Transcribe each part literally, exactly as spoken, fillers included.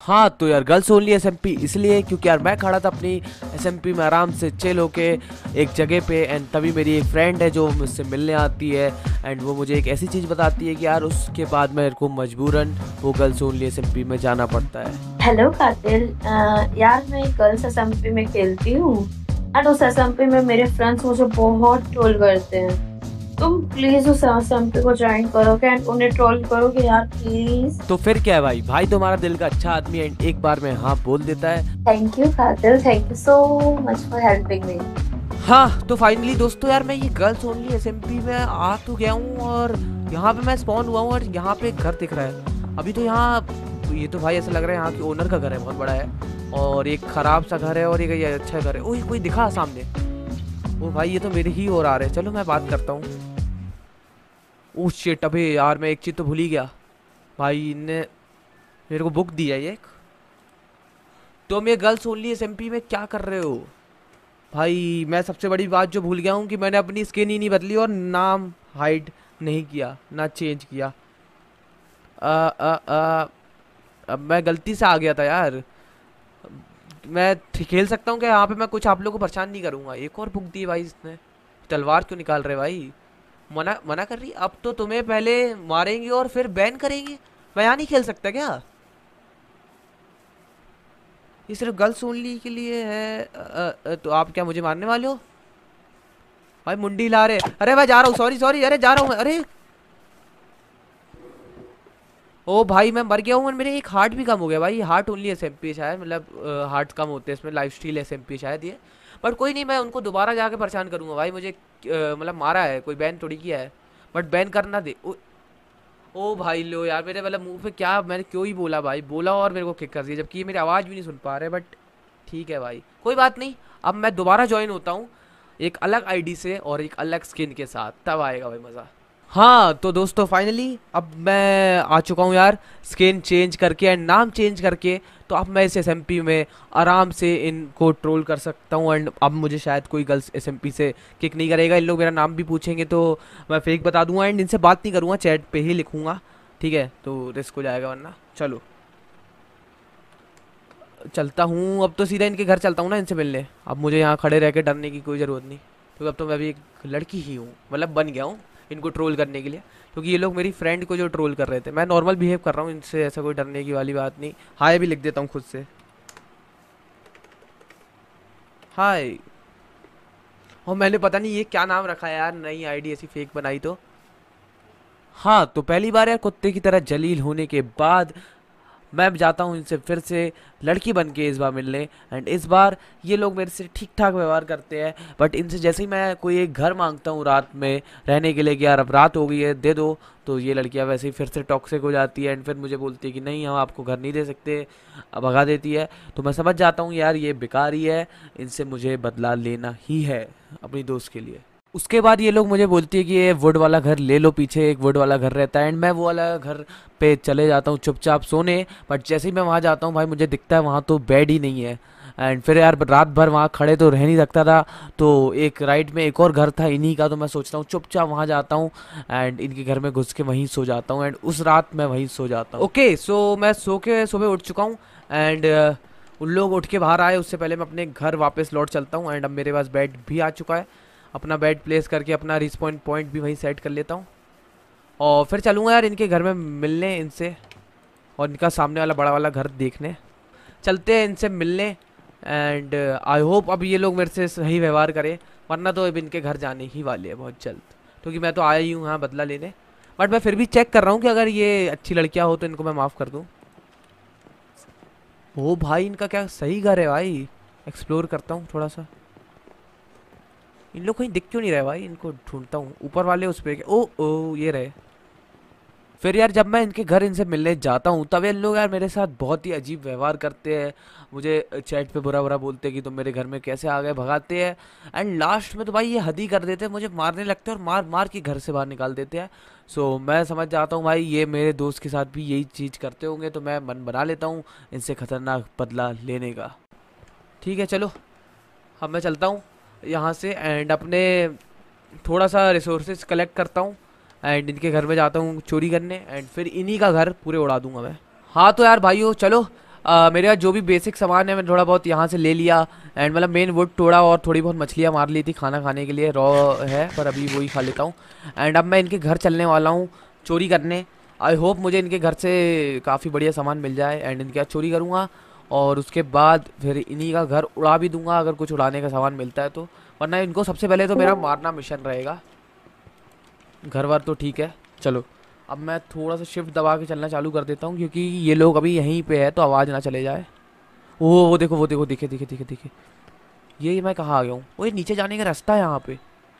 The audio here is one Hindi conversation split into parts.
हाँ तो यार गर्ल्स ओनली एसएमपी इसलिए क्योंकि यार मैं खड़ा था अपनी एसएमपी में आराम से चिल होके एक जगह पे, एंड तभी मेरी एक फ्रेंड है जो मुझसे मिलने आती है, एंड वो मुझे एक ऐसी चीज़ बताती है कि यार उसके बाद मेरे को मजबूरन वो गर्ल्स ओनली एसएमपी में जाना पड़ता है। हेलो कातिल। अ, यार मैं गर्ल्स एसएमपी में खेलती हूँ एंड उस एसएमपी में मेरे फ्रेंड्स मुझे बहुत ट्रोल करते हैं। तुम प्लीज उस एसएमपी को ज्वाइन करोगे एंड उन्हें ट्रोल करोगे यार प्लीज। तो फिर क्या है भाई, भाई तुम्हारा दिल का अच्छा आदमी है, एंड एक बार में हाँ बोल देता है। थैंक यू कातिल, thank you so much for helping me. हाँ तो फाइनली दोस्तों यार मैं ये गर्ल्स ओनली एसएमपी में आ तो गया हूँ, और यहाँ पे मैं स्पॉन हुआ हूँ, और यहाँ पे एक घर दिख रहा है अभी तो यहाँ। तो ये तो भाई ऐसा लग रहा है यहाँ की ओनर का घर है, बहुत बड़ा है, और एक खराब सा घर है और एक ये अच्छा घर है। ओह कोई दिखा सामने, ओ भाई ये तो मेरे ही ओर आ रहे हैं, चलो मैं बात करता हूँ। ओह शिट, अबे यार मैं एक चीज़ तो भूल ही गया, भाई इनने मेरे को बुक दिया है एक। तुम ये गर्ल्स ओनली एसएमपी में क्या कर रहे हो भाई? मैं सबसे बड़ी बात जो भूल गया हूँ कि मैंने अपनी स्किन ही नहीं बदली और नाम हाइड नहीं किया, ना चेंज किया। आ, आ, आ, अब मैं गलती से आ गया था यार। मैं ठी- खेल सकता हूँ क्या यहाँ पे? मैं कुछ आप लोगों को परेशान नहीं करूँगा। एक और बुक दी भाई इसने, तलवार क्यों निकाल रहे भाई? मना मना कर रही, अब तो तुम्हें पहले मारेंगे और फिर बैन करेंगे। मैं यहाँ नहीं खेल सकता क्या? ये सिर्फ गर्ल्स ओनली के लिए है। अ, अ, तो आप क्या मुझे मारने वाले हो भाई? मुंडी ला रहे, अरे मैं जा रहा हूँ, सॉरी सॉरी, अरे जा रहा हूँ मैं, अरे ओ भाई मैं मर गया हूँ, और मेरे एक हार्ट भी कम हो गया भाई। हार्ट ओनली एसएमपी शायद, मतलब हार्ट कम होते हैं इसमें, लाइफ स्टील एसएमपी शायद ये। बट कोई नहीं, मैं उनको दोबारा जाके परेशान करूंगा भाई। मुझे अ, मतलब मारा है, कोई बैन थोड़ी किया है, बट बैन करना दे। ओ, ओ भाई लो यार, मेरे मतलब मुंह पे क्या मैंने क्यों ही बोला भाई, बोला और मेरे को किक कर दिया, जबकि ये मेरी आवाज़ भी नहीं सुन पा रहे। बट ठीक है भाई, कोई बात नहीं। अब मैं दोबारा ज्वाइन होता हूँ एक अलग आईडी से और एक अलग स्किन के साथ, तब आएगा भाई मज़ा। हाँ तो दोस्तों फाइनली अब मैं आ चुका हूँ यार, स्किन चेंज करके एंड नाम चेंज करके। तो अब मैं इस एसएमपी में आराम से इनको ट्रोल कर सकता हूँ, एंड अब मुझे शायद कोई गर्ल्स एसएमपी से किक नहीं करेगा। इन लोग मेरा नाम भी पूछेंगे तो मैं फेक बता दूंगा, एंड इनसे बात नहीं करूँगा, चैट पे ही लिखूंगा, ठीक है? तो रिस्क हो जाएगा वरना। चलो चलता हूँ, अब तो सीधा इनके घर चलता हूँ ना इनसे मिलने। अब मुझे यहाँ खड़े रह के डरने की कोई ज़रूरत नहीं, क्योंकि अब तो मैं भी एक लड़की ही हूँ, मतलब बन गया हूँ इनको ट्रोल करने के लिए। क्योंकि ये लोग मेरी फ्रेंड को जो ट्रोल कर रहे थे, मैं नॉर्मल बिहेव कर रहा हूँ इनसे, ऐसा कोई डरने की वाली बात नहीं। हाय भी लिख देता हूँ खुद से, हाय। और मैंने पता नहीं ये क्या नाम रखा है यार, नई आईडी ऐसी फेक बनाई तो। हाँ तो पहली बार यार कुत्ते की तरह जलील होने के बाद मैं अब जाता हूँ इनसे फिर से लड़की बन के इस बार मिलने। एंड इस बार ये लोग मेरे से ठीक ठाक व्यवहार करते हैं, बट इनसे जैसे ही मैं कोई एक घर मांगता हूँ रात में रहने के लिए कि यार अब रात हो गई है दे दो, तो ये लड़कियाँ वैसे ही फिर से टॉक्सिक हो जाती है, एंड फिर मुझे बोलती है कि नहीं हम आपको घर नहीं दे सकते, अब भगा देती है। तो मैं समझ जाता हूँ यार ये बेकार ही है, इनसे मुझे बदला लेना ही है अपनी दोस्त के लिए। उसके बाद ये लोग मुझे बोलती है कि ये वुड वाला घर ले लो, पीछे एक वुड वाला घर रहता है, एंड मैं वो वाला घर पे चले जाता हूँ चुपचाप सोने। बट जैसे ही मैं वहाँ जाता हूँ भाई मुझे दिखता है वहाँ तो बेड ही नहीं है, एंड फिर यार रात भर वहाँ खड़े तो रह नहीं सकता था। तो एक राइट में एक और घर था इन्हीं का, तो मैं सोचता हूँ चुपचाप वहाँ जाता हूँ एंड इनके घर में घुस के वहीं सो जाता हूँ, एंड उस रात मैं वहीं सो जाता हूँ। ओके सो मैं सो के सुबह उठ चुका हूँ, एंड उन लोग उठ के बाहर आए उससे पहले मैं अपने घर वापस लौट चलता हूँ, एंड अब मेरे पास बेड भी आ चुका है। अपना बेड प्लेस करके अपना रिस्पॉन पॉइंट भी वहीं सेट कर लेता हूँ, और फिर चलूँगा यार इनके घर में मिलने इनसे, और इनका सामने वाला बड़ा वाला घर देखने चलते हैं इनसे मिलने। एंड आई होप अब ये लोग मेरे से सही व्यवहार करें, वरना तो अब इनके घर जाने ही वाले हैं बहुत जल्द, क्योंकि मैं तो आया ही हूँ यहाँ बदला लेने। बट मैं फिर भी चेक कर रहा हूँ कि अगर ये अच्छी लड़कियाँ हो तो इनको मैं माफ़ कर दूँ। ओ भाई इनका क्या सही घर है भाई, एक्सप्लोर करता हूँ थोड़ा सा। इन लोग कहीं दिख क्यों नहीं रहे भाई, इनको ढूंढता हूँ। ऊपर वाले उस पे ओ ओ ये रहे। फिर यार जब मैं इनके घर इनसे मिलने जाता हूँ तब ये लोग यार मेरे साथ बहुत ही अजीब व्यवहार करते हैं, मुझे चैट पे बुरा बुरा बोलते हैं कि तुम मेरे घर में कैसे आ गए, भगाते हैं, एंड लास्ट में तो भाई ये हद ही कर देते हैं, मुझे मारने लगते हैं और मार मार के घर से बाहर निकाल देते हैं। सो मैं समझ जाता हूँ भाई ये मेरे दोस्त के साथ भी यही चीज़ करते होंगे, तो मैं मन बना लेता हूँ इनसे खतरनाक बदला लेने का। ठीक है चलो, अब मैं चलता हूँ यहाँ से, एंड अपने थोड़ा सा रिसोर्सेज कलेक्ट करता हूँ, एंड इनके घर में जाता हूँ चोरी करने, एंड फिर इन्हीं का घर पूरे उड़ा दूंगा मैं। हाँ तो यार भाइयों चलो, आ, मेरे पास जो भी बेसिक सामान है मैंने थोड़ा बहुत यहाँ से ले लिया। एंड मतलब मेन वुड तोड़ा और थोड़ी बहुत मछलियाँ मार ली थी खाना खाने के लिए, रॉ है पर अभी वही खा लेता हूँ। एंड अब मैं इनके घर चलने वाला हूँ चोरी करने। आई होप मुझे इनके घर से काफ़ी बढ़िया सामान मिल जाए एंड इनके यहाँ चोरी करूँगा और उसके बाद फिर इन्हीं का घर उड़ा भी दूंगा अगर कुछ उड़ाने का सामान मिलता है तो। वरना इनको सबसे पहले तो मेरा मारना मिशन रहेगा। घर वर तो ठीक है, चलो अब मैं थोड़ा सा शिफ्ट दबा के चलना चालू कर देता हूँ क्योंकि ये लोग अभी यहीं पे है तो आवाज़ ना चले जाए। ओ वो देखो वो देखो, दिखे दिखे दिखे दिखे। ये मैं कहाँ आ गया हूँ? वो ये नीचे जाने का रास्ता है यहाँ पे।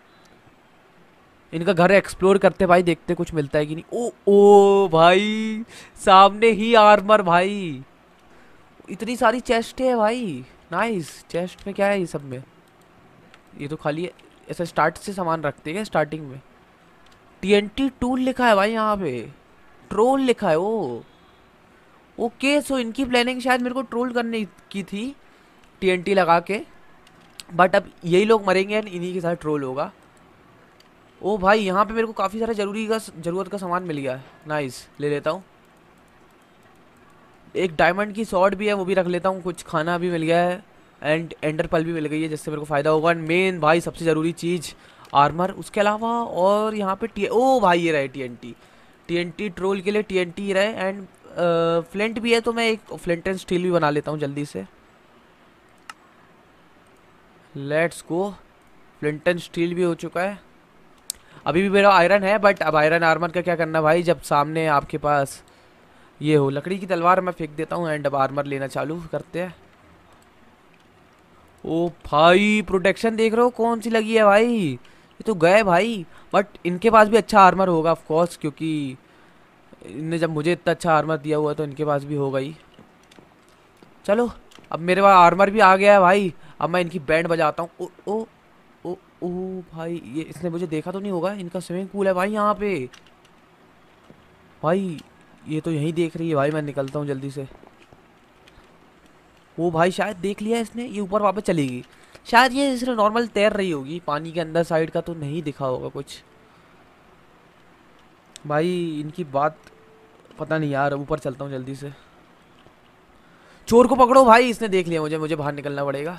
इनका घर एक्सप्लोर करते भाई, देखते कुछ मिलता है कि नहीं। ओ ओ भाई सामने ही आर्मर भाई, इतनी सारी चेस्ट है भाई। नाइस। चेस्ट में क्या है ये सब में? ये तो खाली है। ऐसा स्टार्ट से सामान रखते हैं स्टार्टिंग में। टीएनटी टूल लिखा है भाई यहाँ पे, ट्रोल लिखा है। ओ ओके, सो इनकी प्लानिंग शायद मेरे को ट्रोल करने की थी टीएनटी लगा के, बट अब यही लोग मरेंगे एंड इन्हीं के साथ ट्रोल होगा। ओ भाई यहाँ पे मेरे को काफ़ी सारा जरूरी का ज़रूरत का सामान मिल गया है। नाइस, ले लेता हूँ। एक डायमंड की सॉर्ड भी है, वो भी रख लेता हूँ। कुछ खाना भी मिल गया है एंड एंडर पल भी मिल गई है जिससे मेरे को फ़ायदा होगा। एंड मेन भाई सबसे ज़रूरी चीज़ आर्मर। उसके अलावा और यहाँ पे टी ओ भाई ये रहे टीएनटी। टीएनटी ट्रोल के लिए टीएनटी रहे एंड फ्लिंट भी है तो मैं एक फ्लिंट एंड स्टील भी बना लेता हूँ जल्दी से। Let's go. Flint and steel भी हो चुका है। अभी भी मेरा आयरन है बट अब आयरन आर्मर का क्या करना भाई जब सामने आपके पास ये हो। लकड़ी की तलवार मैं फेंक देता हूँ एंड अब आर्मर लेना चालू करते हैं। ओ भाई प्रोटेक्शन देख रहे हो कौन सी लगी है भाई, ये तो गए भाई। बट इनके पास भी अच्छा आर्मर होगा ऑफ कोर्स, क्योंकि इनने जब मुझे इतना अच्छा आर्मर दिया हुआ है तो इनके पास भी होगा ही। चलो अब मेरे पास आर्मर भी आ गया है भाई। अब मैं इनकी बैंड बजाता हूँ। ओ ओ ओ ओ भाई ये इसने मुझे देखा तो नहीं होगा। इनका स्विमिंग पूल है भाई यहाँ पे। भाई ये तो यहीं देख रही है भाई, मैं निकलता हूँ जल्दी से। वो भाई शायद देख लिया इसने, ये ऊपर वापस चलेगी शायद। ये इसने नॉर्मल तैर रही होगी पानी के अंदर साइड का, तो नहीं दिखा होगा कुछ। भाई इनकी बात पता नहीं यार। ऊपर चलता हूँ जल्दी से। चोर को पकड़ो भाई, इसने देख लिया मुझे, मुझे बाहर निकलना पड़ेगा।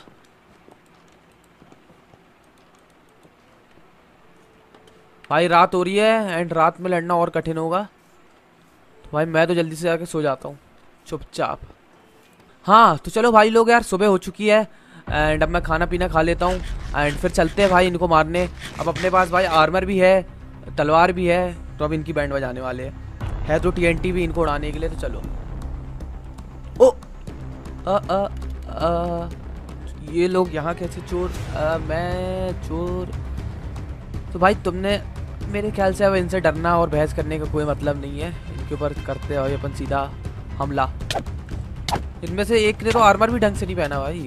भाई रात हो रही है एंड रात में लड़ना और कठिन होगा, तो भाई मैं तो जल्दी से जाके सो जाता हूँ चुपचाप। हाँ तो चलो भाई लोग, यार सुबह हो चुकी है एंड अब मैं खाना पीना खा लेता हूँ एंड फिर चलते हैं भाई इनको मारने। अब अपने पास भाई आर्मर भी है, तलवार भी है, तो अब इनकी बैंड बजाने वाले हैं। है तो टीएनटी भी इनको उड़ाने के लिए, तो चलो। ओ आ, आ, आ, ये लोग यहाँ कैसे चोर? आ, मैं चोर? तो भाई तुमने मेरे ख्याल से अब इनसे डरना और बहस करने का कोई मतलब नहीं है। इनके ऊपर करते हो अपन सीधा हमला। इनमें से एक ने तो आर्मर भी ढंग से नहीं पहना भाई।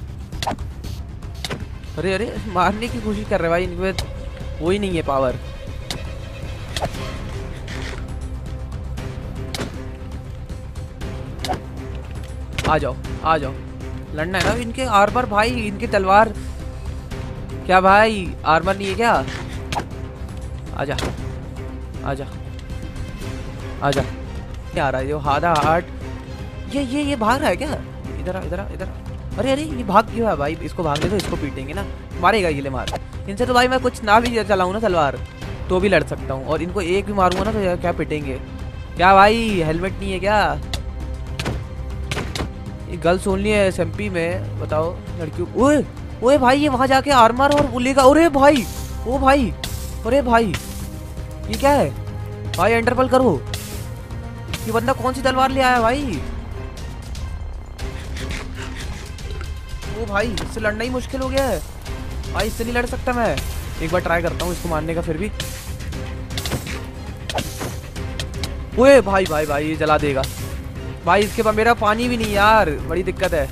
अरे अरे मारने की कोशिश कर रहे भाई, इनमें वो ही नहीं है पावर। आ जाओ आ जाओ, लड़ना है ना। इनके आर्मर भाई, इनकी तलवार। क्या भाई आर्मर नहीं है क्या? आजा आजा आजा। क्या आ रहा है ये आधा हार्ट? ये ये ये भाग रहा है क्या? इधर आ इधर आ इधर आ। अरे अरे ये भाग क्यों है भाई? इसको भागने दो, इसको पीटेंगे ना, मारेगा ये ले मार। इनसे तो भाई मैं कुछ ना भी चलाऊँ ना तलवार तो भी लड़ सकता हूँ, और इनको एक भी मारूंगा ना तो क्या पिटेंगे। क्या भाई हेलमेट नहीं है क्या? ये गर्ल्स ओनली है एसएमपी में, बताओ लड़कियों। ओए ओए भाई ये वहां जाके आर्मर और वो लेगा। अरे भाई ओ भाई, अरे भाई ये क्या है भाई? एंटरपल करो। ये बंदा कौन सी तलवार ले आया भाई? ओ भाई इससे लड़ना ही मुश्किल हो गया है भाई, इससे नहीं लड़ सकता मैं। एक बार ट्राई करता हूँ इसको मारने का फिर भी। ओए भाई भाई भाई ये जला देगा भाई। इसके पास मेरा पानी भी नहीं यार, बड़ी दिक्कत है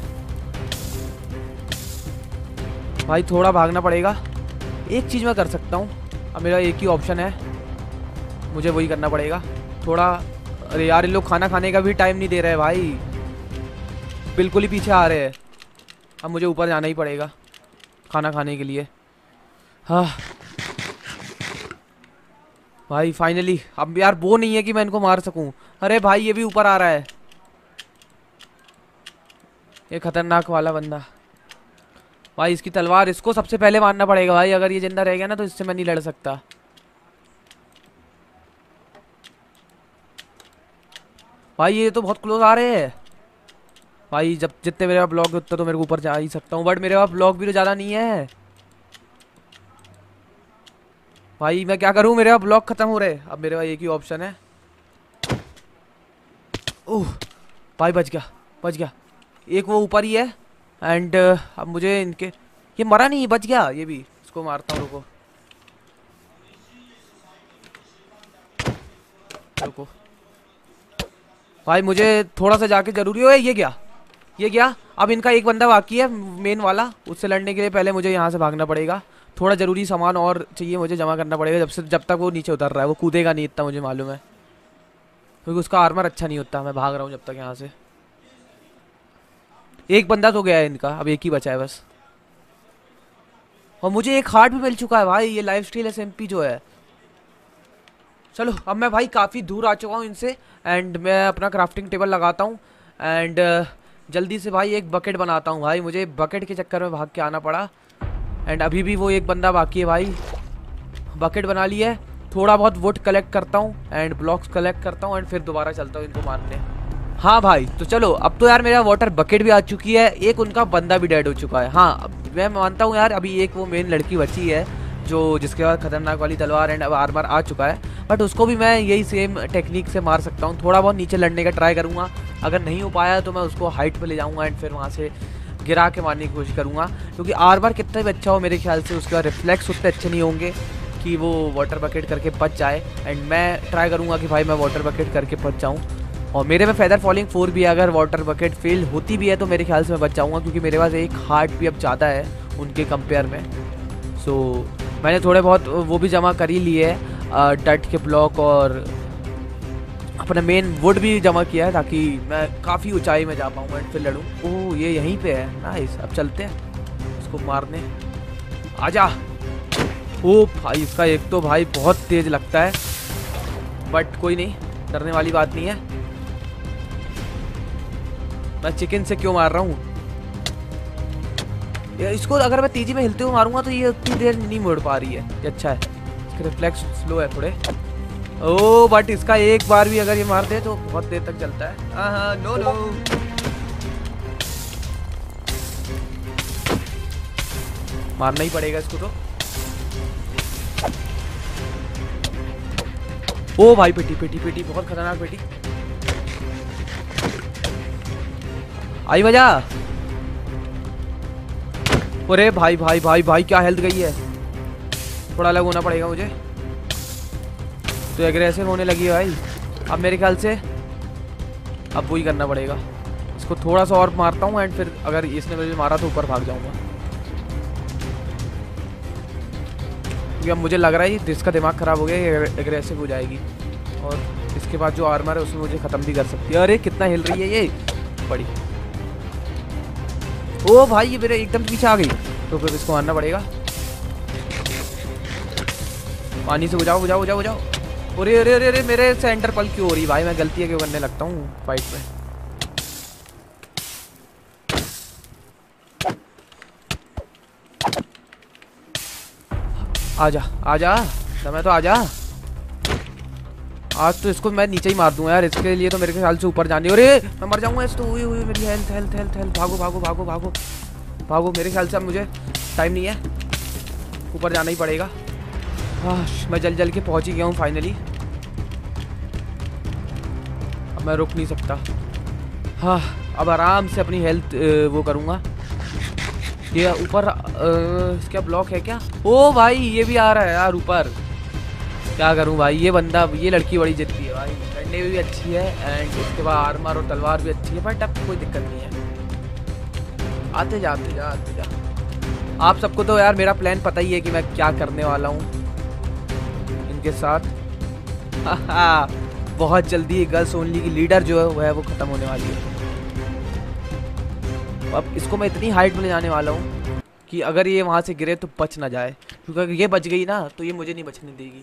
भाई। थोड़ा भागना पड़ेगा। एक चीज़ मैं कर सकता हूँ, अब मेरा एक ही ऑप्शन है, मुझे वही करना पड़ेगा थोड़ा। अरे यार इन लोग खाना खाने का भी टाइम नहीं दे रहे भाई, बिल्कुल ही पीछे आ रहे हैं। अब मुझे ऊपर जाना ही पड़ेगा खाना खाने के लिए। हाँ भाई फाइनली। अब यार वो नहीं है कि मैं इनको मार सकूं। अरे भाई ये भी ऊपर आ रहा है। ये खतरनाक वाला बंदा भाई, इसकी तलवार, इसको सबसे पहले मारना पड़ेगा भाई। अगर ये जिंदा रह गया ना तो इससे मैं नहीं लड़ सकता। भाई ये तो बहुत क्लोज आ रहे हैं भाई। जब जितने मेरे पास ब्लॉक है उतना तो मेरे को ऊपर जा ही सकता हूँ, बट मेरे पास ब्लॉक भी तो ज़्यादा नहीं है भाई। मैं क्या करूँ, मेरे पास ब्लॉक खत्म हो रहे हैं। अब मेरे पास एक ही ऑप्शन है। ओह भाई बच गया, बच गया। एक वो ऊपर ही है। एंड अब मुझे इनके, ये मरा नहीं, बच गया ये भी। इसको मारता हूँ, रुको रुको भाई, मुझे थोड़ा सा जाके जरूरी हो। ये गया, ये गया। अब इनका एक बंदा बाकी है मेन वाला, उससे लड़ने के लिए पहले मुझे यहाँ से भागना पड़ेगा। थोड़ा जरूरी सामान और चाहिए मुझे जमा करना पड़ेगा, जब से जब तक वो नीचे उतर रहा है। वो कूदेगा नहीं इतना मुझे मालूम है, क्योंकि उसका आर्मर अच्छा नहीं होता। मैं भाग रहा हूँ जब तक यहाँ से। एक बंदा तो गया है इनका, अब एक ही बचा है बस। और मुझे एक हार्ट भी मिल चुका है भाई, ये लाइफ स्टील एसएमपी जो है। चलो अब मैं भाई काफ़ी दूर आ चुका हूँ इनसे। एंड मैं अपना क्राफ्टिंग टेबल लगाता हूँ। एंड जल्दी से भाई एक बकेट बनाता हूँ भाई। मुझे बकेट के चक्कर में भाग के आना पड़ा। एंड अभी भी वो एक बंदा बाकी है भाई। बकेट बना ली है। थोड़ा बहुत वुड कलेक्ट करता हूँ एंड ब्लॉक्स कलेक्ट करता हूँ एंड फिर दोबारा चलता हूँ इनको मारने। हाँ भाई तो चलो, अब तो यार मेरा वाटर बकेट भी आ चुकी है। एक उनका बंदा भी डेड हो चुका है। हाँ मैं मानता हूँ यार, अभी एक वो मेन लड़की बची है जो जिसके बाद खतरनाक वाली तलवार एंड अब आर्मर आ चुका है। बट उसको भी मैं यही सेम टेक्निक से मार सकता हूँ। थोड़ा बहुत नीचे लड़ने का ट्राई करूँगा। अगर नहीं हो पाया तो मैं उसको हाइट पे ले जाऊँगा एंड फिर वहाँ से गिरा के मारने की कोशिश करूँगा। क्योंकि आर्मर कितना भी अच्छा हो मेरे ख्याल से उसके बाद रिफ्लेक्स उतने अच्छे नहीं होंगे कि वो वाटर बकेट करके बच जाए। एंड मैं ट्राई करूँगा कि भाई मैं वाटर बकेट करके बच जाऊँ। और मेरे में फेदर फॉलिंग फोर भी है। अगर वाटर बकेट फेल होती भी है तो मेरे ख्याल से मैं बच जाऊँगा, क्योंकि मेरे पास एक हार्ट भी अब ज़्यादा है उनके कंपेयर में। सो so, मैंने थोड़े बहुत वो भी जमा कर ही लिए है, डट के ब्लॉक और अपना मेन वुड भी जमा किया है, ताकि मैं काफ़ी ऊंचाई में जा पाऊँ एंड फिर लड़ूँ। ओह ये यहीं पे है, नाइस। अब चलते हैं इसको मारने। आजा। ओ भाई इसका एक तो भाई बहुत तेज लगता है, बट कोई नहीं, डरने वाली बात नहीं है। मैं चिकन से क्यों मार रहा हूँ इसको? अगर मैं तेजी में हिलते हुए मारूंगा तो ये उतनी देर नहीं मुड़ पा रही है। ये अच्छा है, इसके रिफ्लेक्स स्लो है थोड़े। ओ बट इसका एक बार भी अगर ये मार दे तो बहुत देर तक चलता है। हाँ नो नो मारना ही पड़ेगा इसको तो। ओ भाई पेटी पेटी पेटी, बहुत खतरनाक पेटी। आई वजह। अरे भाई भाई भाई भाई क्या हेल्थ गई है। थोड़ा अलग होना पड़ेगा मुझे, तो एग्रेसिव होने लगी है भाई अब मेरे ख्याल से। अब वही करना पड़ेगा, इसको थोड़ा सा और मारता हूँ एंड फिर अगर इसने मुझे मारा तो ऊपर भाग जाऊंगा। क्योंकि अब मुझे लग रहा है इसका दिमाग खराब हो गया, ये एग्रेसिव हो जाएगी और इसके बाद जो आर्मर है उसमें मुझे ख़त्म भी कर सकती है। अरे कितना हिल रही है ये बड़ी। ओ भाई ये मेरे एकदम पीछे आ गई, तो फिर इसको मारना पड़ेगा। पानी से बुझाओ बुझाओ बुझाओ बुझाओ। अरे अरे अरे अरे मेरे सेंटर पल क्यों हो रही भाई? मैं गलती है क्यों करने लगता हूँ फाइट में। आजा आजा समय तो आजा। आज तो इसको मैं नीचे ही मार दूंगा यार, इसके लिए तो मेरे ख्याल से ऊपर जाने। अरे मैं मर जाऊंगा इस तो। हुई हुई मेरी हेल्थ हेल्थ हेल्थ हेल्थ। भागो भागो भागो भागो भागो। मेरे ख्याल से अब मुझे टाइम नहीं है, ऊपर जाना ही पड़ेगा। हाँ मैं जल जल के पहुंच ही गया हूँ फाइनली। अब मैं रुक नहीं सकता। हाँ अब आराम से अपनी हेल्थ वो करूँगा। ये ऊपर इसका ब्लॉक है क्या? ओ भाई ये भी आ रहा है यार ऊपर। क्या करूं भाई, ये बंदा ये लड़की बड़ी जिद्दी है भाई। लड़ने में भी अच्छी है एंड उसके बाद आर्मर और तलवार भी अच्छी है, बट अब कोई दिक्कत नहीं है। आते जा आते जा आते जा। आप सबको तो यार मेरा प्लान पता ही है कि मैं क्या करने वाला हूँ इनके साथ। बहुत जल्दी गर्ल्स ओनली की लीडर जो है वो है वो ख़त्म होने वाली है। अब इसको मैं इतनी हाइट में ले जाने वाला हूँ कि अगर ये वहाँ से गिरे तो बच ना जाए, क्योंकि अगर ये बच गई ना तो ये मुझे नहीं बचने देगी।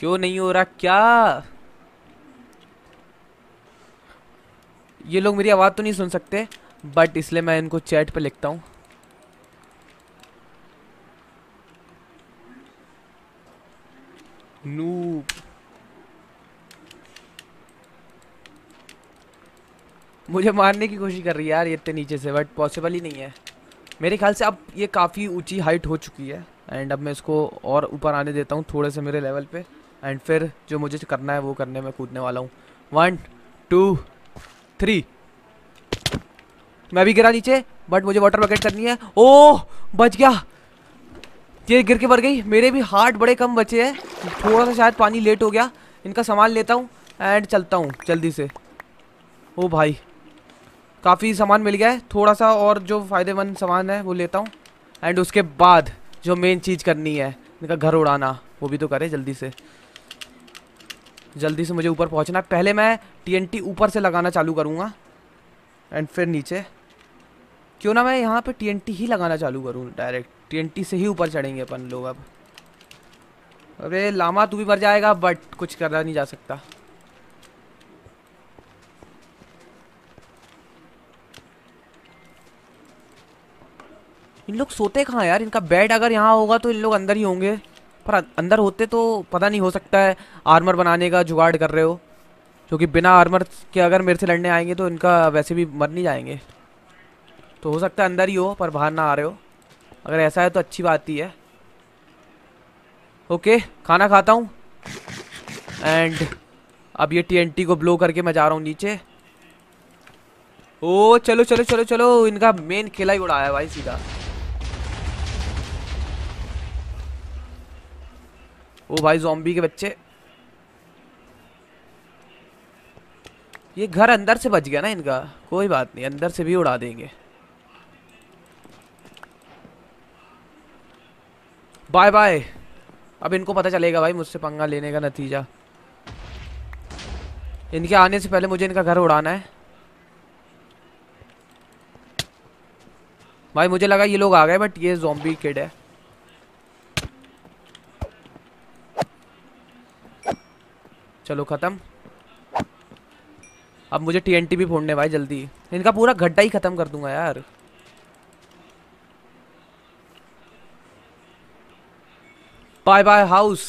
क्यों नहीं हो रहा क्या? ये लोग मेरी आवाज़ तो नहीं सुन सकते, बट इसलिए मैं इनको चैट पे लिखता हूँ। नूब। मुझे मारने की कोशिश कर रही है यार ये इतने नीचे से, बट पॉसिबल ही नहीं है मेरे ख्याल से। अब ये काफ़ी ऊंची हाइट हो चुकी है एंड अब मैं इसको और ऊपर आने देता हूँ थोड़े से मेरे लेवल पे, एंड फिर जो मुझे करना है वो करने में कूदने वाला हूँ। One two three. मैं भी गिरा नीचे, बट मुझे वाटर बकेट करनी है। ओह बच गया। ये गिर के मर गई। मेरे भी हार्ट बड़े कम बचे हैं, थोड़ा सा शायद पानी लेट हो गया। इनका सामान लेता हूँ एंड चलता हूँ जल्दी से। ओ भाई काफ़ी सामान मिल गया है, थोड़ा सा और जो फ़ायदेमंद सामान है वो लेता हूँ एंड उसके बाद जो मेन चीज़ करनी है इनका घर उड़ाना, वो भी तो करे जल्दी से। जल्दी से मुझे ऊपर पहुँचना है। पहले मैं टीएनटी ऊपर से लगाना चालू करूँगा एंड फिर नीचे। क्यों ना मैं यहाँ पे टीएनटी ही लगाना चालू करूँ डायरेक्ट, टीएनटी से ही ऊपर चढ़ेंगे अपन लोग अब। अरे लामा तू भी मर जाएगा, बट कुछ करा नहीं जा सकता। इन लोग सोते कहाँ यार? इनका बेड अगर यहाँ होगा तो इन लोग अंदर ही होंगे, पर अंदर होते तो पता नहीं, हो सकता है आर्मर बनाने का जुगाड़ कर रहे हो, क्योंकि बिना आर्मर के अगर मेरे से लड़ने आएंगे तो इनका वैसे भी मर नहीं जाएंगे। तो हो सकता है अंदर ही हो पर बाहर ना आ रहे हो। अगर ऐसा है तो अच्छी बात ही है। ओके खाना खाता हूँ एंड अब ये टीएनटी को ब्लो करके मैं जा रहा हूँ नीचे। ओ चलो चलो चलो चलो, इनका मेन खेला ही उड़ाया है भाई सीधा। ओ भाई ज़ॉम्बी के बच्चे। ये घर अंदर से बच गया ना इनका, कोई बात नहीं, अंदर से भी उड़ा देंगे। Bye bye. अब इनको पता चलेगा भाई मुझसे पंगा लेने का नतीजा। इनके आने से पहले मुझे इनका घर उड़ाना है। भाई मुझे लगा ये लोग आ गए, बट ये ज़ॉम्बी किड है। चलो खत्म। अब मुझे टीएनटी भी फोड़ने भाई जल्दी, इनका पूरा गड्ढा ही खत्म कर दूंगा यार। Bye bye house.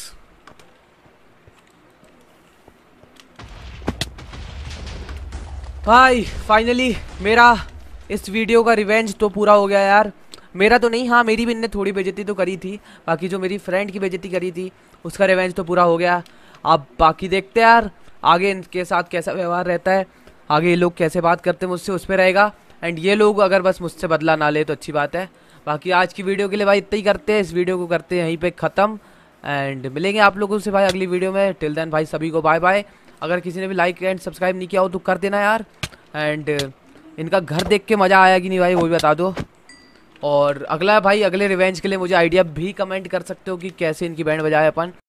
भाई फाइनली मेरा इस वीडियो का रिवेंज तो पूरा हो गया यार। मेरा तो नहीं, हाँ मेरी भी इनने थोड़ी बेइज्जती तो करी थी, बाकी जो मेरी फ्रेंड की बेइज्जती करी थी उसका रिवेंज तो पूरा हो गया। अब बाकी देखते हैं यार आगे इनके साथ कैसा व्यवहार रहता है, आगे ये लोग कैसे बात करते हैं मुझसे, उस पर रहेगा। एंड ये लोग अगर बस मुझसे बदला ना ले तो अच्छी बात है। बाकी आज की वीडियो के लिए भाई इतना ही करते हैं, इस वीडियो को करते हैं यहीं पे ख़त्म एंड मिलेंगे आप लोगों से भाई अगली वीडियो में। टिल देन भाई सभी को बाय बाय। अगर किसी ने भी लाइक एंड सब्सक्राइब नहीं किया हो तो कर देना यार। एंड इनका घर देख के मज़ा आया कि नहीं भाई वो भी बता दो। और अगला भाई अगले रिवेंज के लिए मुझे आइडिया भी कमेंट कर सकते हो कि कैसे इनकी बैंड बजाए अपन।